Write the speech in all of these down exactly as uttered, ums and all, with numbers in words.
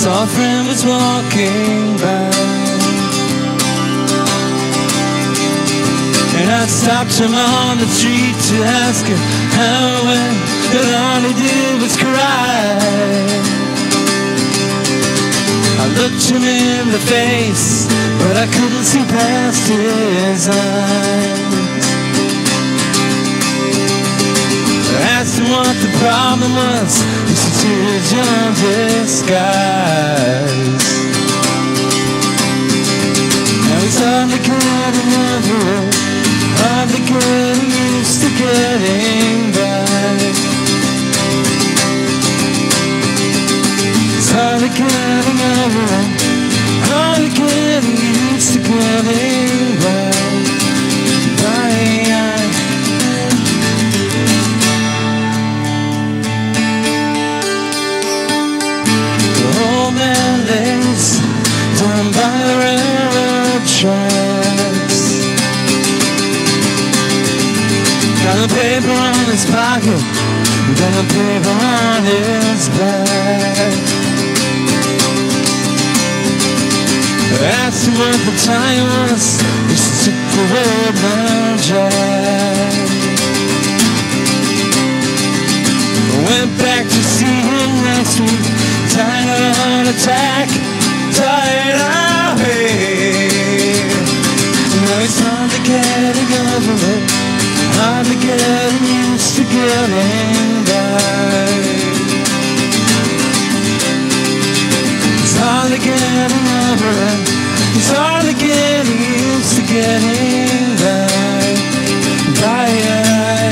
saw a friend was walking by, and I stopped him on the street to ask him how it went, and all he did was cry. I looked him in the face, but I couldn't see past his eyes. I asked him what the problem was. He said, tears in disguise. Now he's hardly getting over it, hardly getting used to getting by. He's hardly getting over it, hardly getting used to getting by. Down by the railroad tracks, got a paper on his pocket, got a paper on his back. I asked him what the time was. He said, took the road now, Jack. I went back to see him next week, died of a heart attack. Tired of it. Now he's hardly getting over it, hardly getting used to getting by. He's hardly getting over it, he's hardly getting used to getting by. By.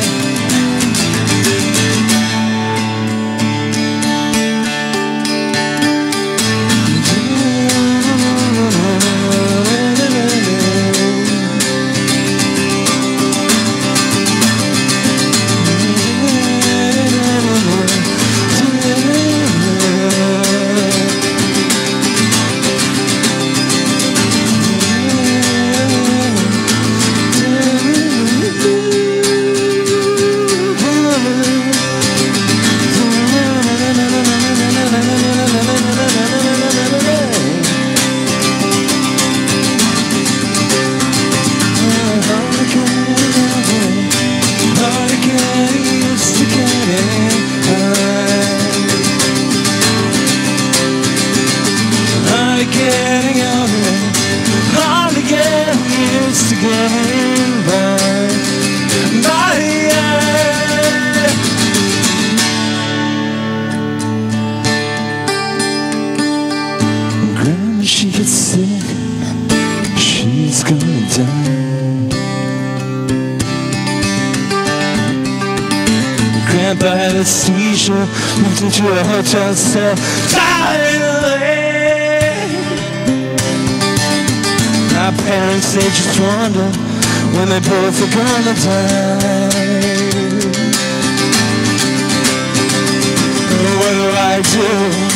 She gets sick, she's gonna die. Grandpa had a seizure, moved into a hotel cell, died away. My parents, they just wonder when they both are gonna die. What do I do?